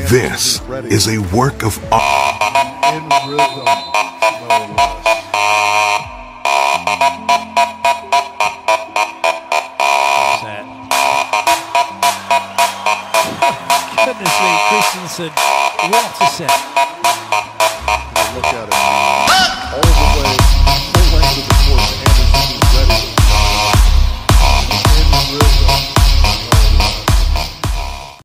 This is a work of art. In rhythm, no less. Set. Goodness me, Christenson, what a set.